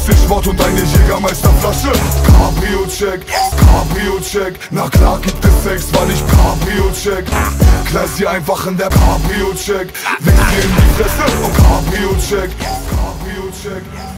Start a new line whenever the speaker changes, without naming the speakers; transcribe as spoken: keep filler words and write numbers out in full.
Stichwort und eine Jägermeisterflasche. Cabrio-Check, Cabrio-Check. Na klar gibt es Sex, weil ich Cabrio-Check. Knall sie einfach in der Cabrio-Check. Wichs dir in die Fresse und Cabrio-Check, Cabrio-Check.